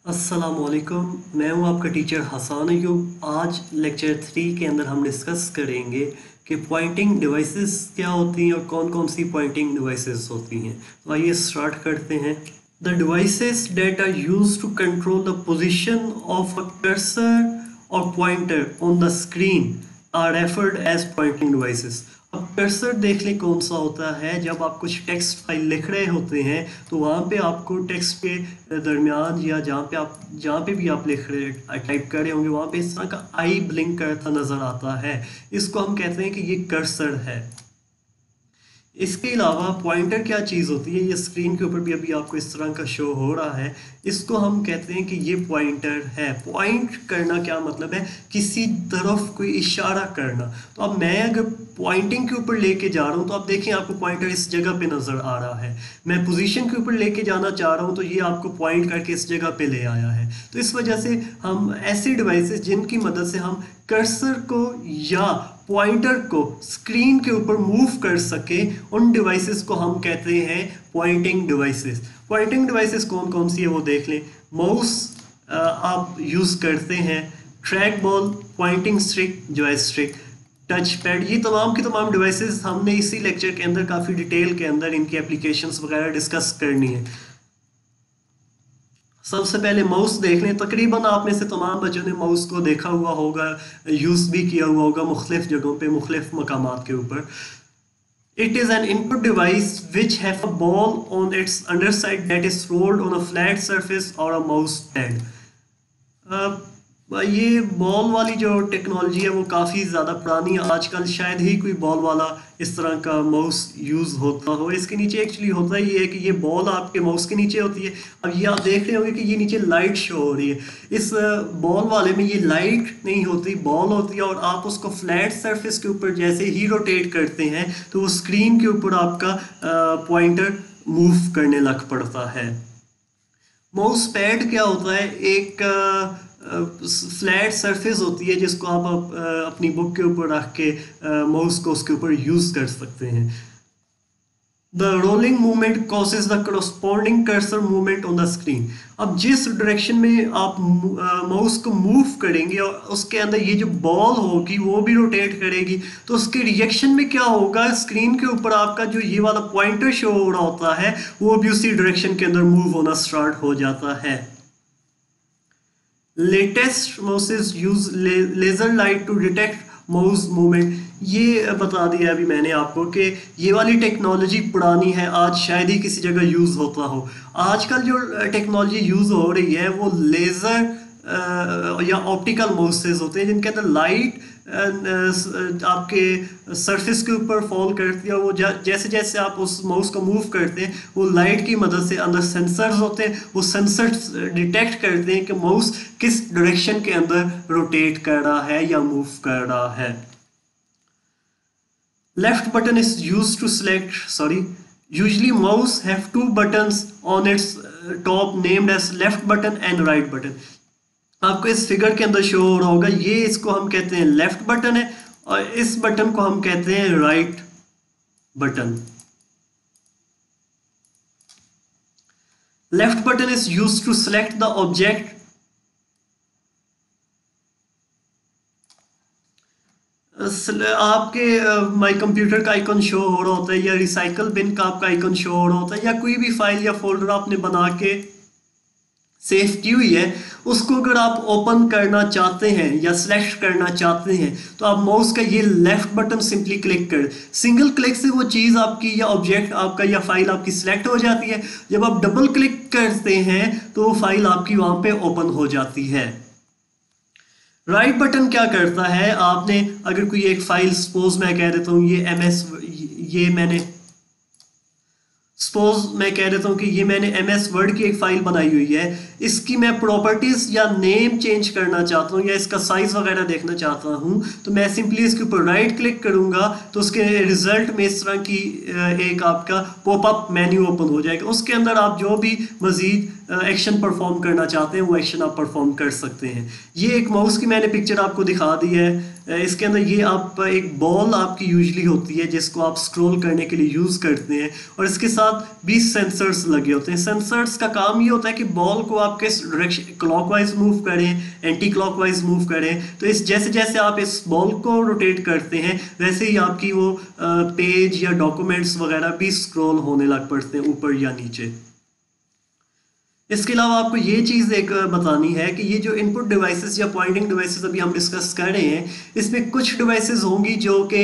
अस्सलामुअलैकुम। मैं हूं आपका टीचर हसान अयूब। आज लेक्चर 3 के अंदर हम डिस्कस करेंगे कि पॉइंटिंग डिवाइसेस क्या होती हैं और कौन कौन सी पॉइंटिंग डिवाइसेस होती हैं। तो आइए स्टार्ट करते हैं। The devices that are used to control the position of a cursor और pointer on the screen are referred as pointing devices. अब कर्सर देख लें कौन सा होता है। जब आप कुछ टेक्स्ट फाइल लिख रहे होते हैं तो वहाँ पे आपको टेक्स्ट के दरमियान या जहाँ पे भी आप लिख रहे टाइप कर रहे होंगे वहाँ पे इस तरह का आई ब्लिंक करता नज़र आता है। इसको हम कहते हैं कि ये कर्सर है। इसके अलावा पॉइंटर क्या चीज़ होती है, ये स्क्रीन के ऊपर भी अभी आपको इस तरह का शो हो रहा है। इसको हम कहते हैं कि ये पॉइंटर है। पॉइंट करना क्या मतलब है, किसी तरफ कोई इशारा करना। तो अब मैं अगर पॉइंटिंग के ऊपर लेके जा रहा हूँ तो आप देखें आपको पॉइंटर इस जगह पे नज़र आ रहा है। मैं पोजीशन के ऊपर लेके जाना चाह रहा हूँ तो ये आपको पॉइंट करके इस जगह पे ले आया है। तो इस वजह से हम ऐसी डिवाइसेस जिनकी मदद से हम कर्सर को या पॉइंटर को स्क्रीन के ऊपर मूव कर सके, उन डिवाइसेस को हम कहते हैं पॉइंटिंग डिवाइसेस। पॉइंटिंग डिवाइसेस कौन कौन सी है वो देख लें। माउस आप यूज़ करते हैं, track ball, pointing stick, joystick, touch pad, ये तमाम की तमाम डिवाइसेस हमने इसी लेक्चर के अंदर काफ़ी डिटेल के अंदर इनकी एप्लीकेशंस वगैरह डिस्कस करनी है। सबसे पहले माउस देख लें। तकरीबन आप में से तमाम बच्चों ने माउस को देखा हुआ होगा, यूज़ भी किया हुआ होगा मुख्तलिफ जगहों पे, मुख्तलिफ मकामात के ऊपर। It is an input device which have a ball on its underside that is rolled on a flat surface or a mouse pad. ये बॉल वाली जो टेक्नोलॉजी है वो काफ़ी ज़्यादा पुरानी है। आजकल शायद ही कोई बॉल वाला इस तरह का माउस यूज़ होता हो। इसके नीचे एक्चुअली होता ही है कि ये बॉल आपके माउस के नीचे होती है। अब ये आप देख रहे होंगे कि ये नीचे लाइट शो हो रही है। इस बॉल वाले में ये लाइट नहीं होती, बॉल होती है, और आप उसको फ्लैट सरफेस के ऊपर जैसे ही रोटेट करते हैं तो वो स्क्रीन के ऊपर आपका पॉइंटर मूव करने लग पड़ता है। माउस पैड क्या होता है, एक फ्लैट सरफेस होती है जिसको आप अपनी बुक के ऊपर रख के माउस को उसके ऊपर यूज कर सकते हैं। The rolling movement causes the corresponding cursor movement on the screen. अब जिस डायरेक्शन में आप माउस को मूव करेंगे और उसके अंदर ये जो बॉल होगी वो भी रोटेट करेगी, तो उसके रिएक्शन में क्या होगा, स्क्रीन के ऊपर आपका जो ये वाला पॉइंटर शो हो रहा होता है वो भी उसी डायरेक्शन के अंदर मूव होना स्टार्ट हो जाता है। Latest mouses use laser light to detect mouse movement. ये बता दिया अभी मैंने आपको कि ये वाली टेक्नोलॉजी पुरानी है, आज शायद ही किसी जगह यूज़ होता हो। आजकल जो टेक्नोलॉजी यूज़ हो रही है वो लेज़र या ऑप्टिकल माउसेस होते हैं जिनके अंदर लाइट आपके सरफेस के ऊपर फॉल करती है। वो जैसे जैसे आप उस माउस को मूव करते हैं वो लाइट की मदद से, अंदर सेंसर्स होते हैं, वो सेंसर्स डिटेक्ट करते हैं कि माउस किस डायरेक्शन के अंदर रोटेट कर रहा है या मूव कर रहा है। Left button is used to select usually mouse have two buttons on its top named as left button and right button. आपको इस फिगर के अंदर शो हो रहा होगा, ये इसको हम कहते हैं लेफ्ट बटन है और इस बटन को हम कहते हैं right button. Left button is used to select the object. आपके माई कंप्यूटर का आइकन शो हो रहा होता है या रिसाइकल बिन का आपका आइकन शो हो रहा होता है, या कोई भी फाइल या फोल्डर आपने बना के सेव की हुई है, उसको अगर आप ओपन करना चाहते हैं या सिलेक्ट करना चाहते हैं तो आप माउस का ये लेफ्ट बटन सिंपली क्लिक कर, सिंगल क्लिक से वो चीज़ आपकी या ऑब्जेक्ट आपका या फाइल आपकी सिलेक्ट हो जाती है। जब आप डबल क्लिक करते हैं तो वो फाइल आपकी वहाँ पे ओपन हो जाती है। राइट बटन क्या करता है, आपने अगर कोई एक फाइल, सपोज मैं कह देता हूँ मैं कह देता हूँ कि ये मैंने MS वर्ड की एक फाइल बनाई हुई है, इसकी मैं प्रॉपर्टीज या नेम चेंज करना चाहता हूँ या इसका साइज वगैरह देखना चाहता हूँ, तो मैं सिंपली इसके ऊपर राइट क्लिक करूँगा तो उसके रिजल्ट में इस तरह की एक आपका पॉपअप मेन्यू ओपन हो जाएगा। उसके अंदर आप जो भी मजीद एक्शन परफॉर्म करना चाहते हैं वो एक्शन आप परफॉर्म कर सकते हैं। ये एक माउस की मैंने पिक्चर आपको दिखा दी है। इसके अंदर ये आप एक बॉल आपकी यूजली होती है जिसको आप स्क्रॉल करने के लिए यूज़ करते हैं, और इसके साथ 20 सेंसर्स लगे होते हैं। सेंसर्स का काम ये होता है कि बॉल को आप किस डायरेक्शन, क्लॉकवाइज मूव करें, एंटी क्लॉकवाइज मूव करें। तो इस जैसे जैसे आप इस बॉल को रोटेट करते हैं वैसे ही आपकी वो पेज या डॉक्यूमेंट्स वगैरह भी स्क्रॉल होने लग पड़ते हैं ऊपर या नीचे। इसके अलावा आपको ये चीज़ एक बतानी है कि ये जो इनपुट डिवाइसेस या पॉइंटिंग डिवाइसेस अभी हम डिस्कस कर रहे हैं, इसमें कुछ डिवाइसेस होंगी जो कि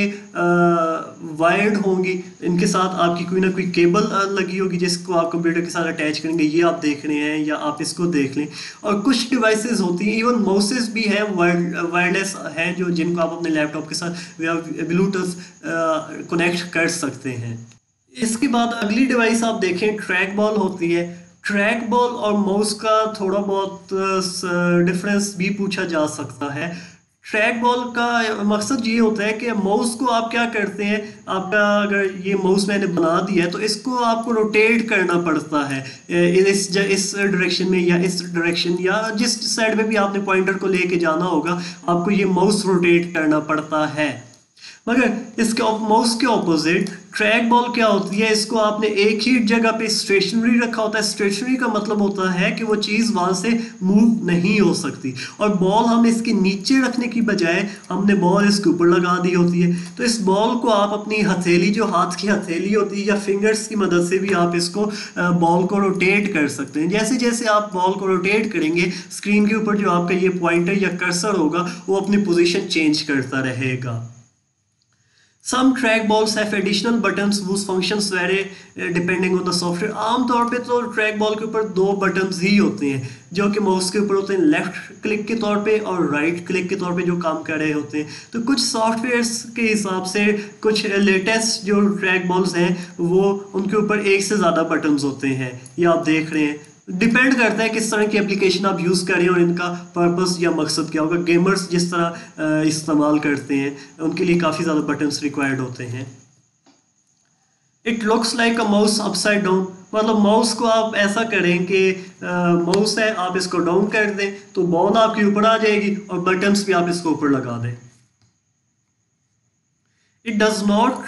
वायर्ड होंगी, इनके साथ आपकी कोई ना कोई केबल लगी होगी जिसको आप कंप्यूटर के साथ अटैच करेंगे, ये आप देख रहे हैं या आप इसको देख लें। और कुछ डिवाइसेस होती हैं, इवन माउसेस भी हैं, वायरलेस हैं, जो जिनको आप अपने लैपटॉप के साथ या ब्लूटूथ कनेक्ट कर सकते हैं। इसके बाद अगली डिवाइस आप देखें, ट्रैक बॉल होती है। ट्रैक बॉल और माउस का थोड़ा बहुत डिफरेंस भी पूछा जा सकता है। ट्रैक बॉल का मकसद ये होता है कि माउस को आप क्या करते हैं, आपका अगर ये माउस मैंने बना दिया है तो इसको आपको रोटेट करना पड़ता है इस डायरेक्शन में या इस डायरेक्शन, या जिस साइड में भी आपने पॉइंटर को लेके जाना होगा आपको ये माउस रोटेट करना पड़ता है। मगर इसके माउस के ऑपोजिट ट्रैक बॉल क्या होती है, इसको आपने एक ही जगह पे स्टेशनरी रखा होता है। स्टेशनरी का मतलब होता है कि वो चीज़ वहाँ से मूव नहीं हो सकती, और बॉल हम इसके नीचे रखने की बजाय हमने बॉल इसके ऊपर लगा दी होती है। तो इस बॉल को आप अपनी हथेली, जो हाथ की हथेली होती है, या फिंगर्स की मदद से भी आप इसको बॉल को रोटेट कर सकते हैं। जैसे जैसे आप बॉल को रोटेट करेंगे स्क्रीन के ऊपर जो आपका ये पॉइंटर या कर्सर होगा वो अपनी पोजीशन चेंज करता रहेगा। Some track balls have additional buttons whose functions vary depending on the software। आमतौर पे तो ट्रैक बॉल के ऊपर 2 बटन्स ही होते हैं जो कि माउस के ऊपर होते हैं, लेफ्ट क्लिक के तौर पे और राइट क्लिक के तौर पे जो काम कर रहे होते हैं। तो कुछ सॉफ्टवेयर्स के हिसाब से कुछ लेटेस्ट जो ट्रैक बॉल्स हैं वो उनके ऊपर एक से ज़्यादा बटन्स होते हैं, ये आप देख रहे हैं। डिपेंड करता है किस तरह की एप्लीकेशन आप यूज़ करें और इनका पर्पस या मकसद क्या होगा। गेमर्स जिस तरह इस्तेमाल करते हैं उनके लिए काफ़ी ज़्यादा बटन्स रिक्वायर्ड होते हैं। It looks like a mouse upside down, मतलब माउस को आप ऐसा करें कि माउस है, आप इसको डाउन कर दें तो बॉल आपके ऊपर आ जाएगी और बटन्स भी आप इसको ऊपर लगा दें। It does not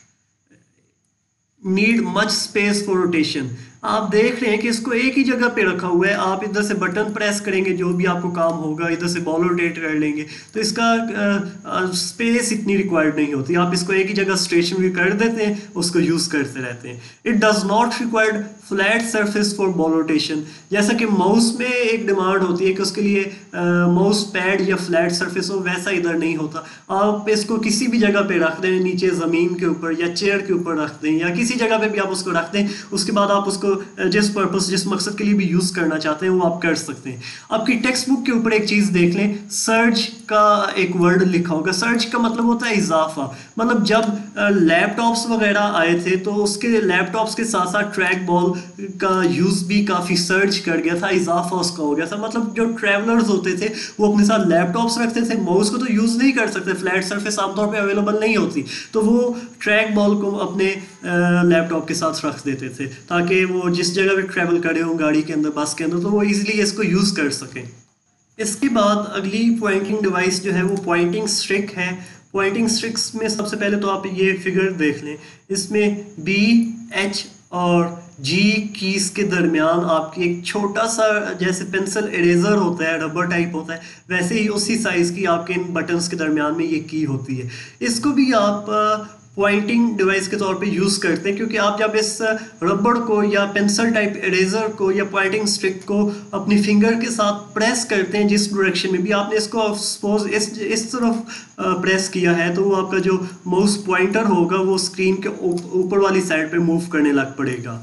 need much space for rotation. आप देख रहे हैं कि इसको एक ही जगह पे रखा हुआ है, आप इधर से बटन प्रेस करेंगे जो भी आपको काम होगा, इधर से बॉल रोटेट कर लेंगे, तो इसका स्पेस इतनी रिक्वायर्ड नहीं होती। आप इसको एक ही जगह स्टेशनरी कर देते हैं, उसको यूज़ करते रहते हैं। It does not required flat surface for ball rotation. जैसा कि माउस में एक डिमांड होती है कि उसके लिए माउस पैड या फ्लैट सरफेस हो, वैसा इधर नहीं होता। आप इसको किसी भी जगह पे रख दें, नीचे ज़मीन के ऊपर या चेयर के ऊपर रख दें या किसी जगह पे भी आप उसको रख दें, उसके बाद आप उसको जिस पर्पस, जिस मकसद के लिए भी यूज़ करना चाहते हैं वो आप कर सकते हैं। आपकी टेक्स्ट बुक के ऊपर एक चीज़ देख लें, सर्ज का एक वर्ड लिखा होगा। सर्ज का मतलब होता है इजाफा। मतलब जब लैपटॉप्स वगैरह आए थे तो उसके लैपटॉप्स के साथ साथ ट्रैक बॉल का यूज़ भी काफ़ी सर्ज कर गया था, इजाफा उसका हो गया था। मतलब जो ट्रैवलर्स होते थे वो अपने साथ लैपटॉप्स रखते थे, माउस को तो यूज़ नहीं कर सकते, फ्लैट सरफेस आमतौर पे अवेलेबल नहीं होती, तो वो ट्रैक बॉल को अपने लैपटॉप के साथ रख देते थे ताकि वो जिस जगह पे ट्रैवल करे हों, गाड़ी के अंदर, बस के अंदर, तो वो इजीली इसको यूज़ कर सकें। इसके बाद अगली पॉइंटिंग डिवाइस जो है वो पॉइंटिंग स्ट्रिक है। पॉइंटिंग स्ट्रिक्स में सबसे पहले तो आप ये फिगर देख लें, इसमें B, H और G कीज के दरमियान आपकी एक छोटा सा, जैसे पेंसिल इरेजर होता है, रबर टाइप होता है, वैसे ही उसी साइज़ की आपके इन बटन्स के दरमियान में ये की होती है। इसको भी आप पॉइंटिंग डिवाइस के तौर पे यूज़ करते हैं, क्योंकि आप जब इस रबड़ को या पेंसिल टाइप इरेजर को या पॉइंटिंग स्टिक को अपनी फिंगर के साथ प्रेस करते हैं, जिस डायरेक्शन में भी आपने इसको सपोज इस तरफ प्रेस किया है, तो वो आपका जो माउस पॉइंटर होगा वो स्क्रीन के ऊपर वाली साइड पे मूव करने लग पड़ेगा।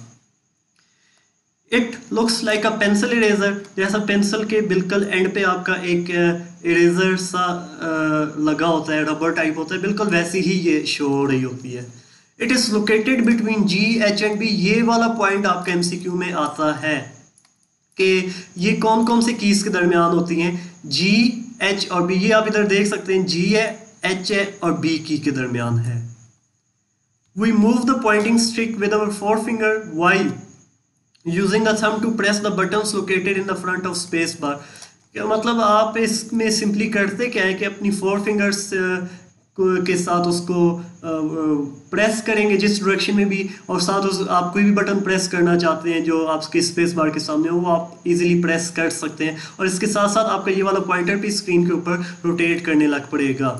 It looks like a pencil eraser, जैसा पेंसिल के बिल्कुल एंड पे आपका एक इरेजर सा लगा होता है, रबर टाइप होता है, बिल्कुल वैसी ही ये शो हो रही होती है। It is located between G, H and B। ये वाला पॉइंट आपका MCQ में आता है कि ये कौन कौन से कीज के दरमियान होती हैं, G, H और B। ये आप इधर देख सकते हैं, G है, H है और B की के दरमियान है। We move the pointing stick with our forefinger while using a thumb to press the buttons located in the front of space bar। क्या मतलब आप इसमें सिंपली करते क्या है कि अपनी 4 फिंगर्स के साथ उसको प्रेस करेंगे जिस डायरेक्शन में भी, और साथ उस आप कोई भी बटन प्रेस करना चाहते हैं जो आपके स्पेस बार के सामने हो वो आप इजीली प्रेस कर सकते हैं, और इसके साथ साथ आपका ये वाला पॉइंटर भी स्क्रीन के ऊपर रोटेट करने लग पड़ेगा।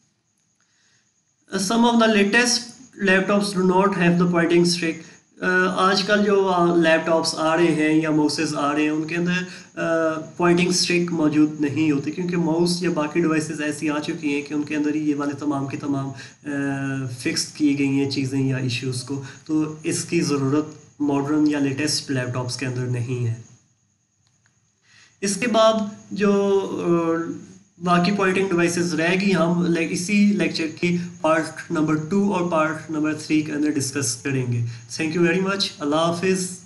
Some of the latest laptops do not have the pointing stick. आजकल जो लैपटॉप्स आ रहे हैं या माउसेस आ रहे हैं उनके अंदर पॉइंटिंग स्टिक मौजूद नहीं होती, क्योंकि माउस या बाकी डिवाइसेस ऐसी आ चुकी हैं कि उनके अंदर ही ये वाले तमाम के तमाम फिक्स की गई हैं चीज़ें या इश्यूज़ को, तो इसकी ज़रूरत मॉडर्न या लेटेस्ट लैपटॉप्स के अंदर नहीं है। इसके बाद जो बाकी पॉइंटिंग डिवाइसेस रहेगी हम इसी लेक्चर की पार्ट नंबर 2 और पार्ट नंबर 3 के अंदर डिस्कस करेंगे। Thank you very much. अल्लाह हाफिज़।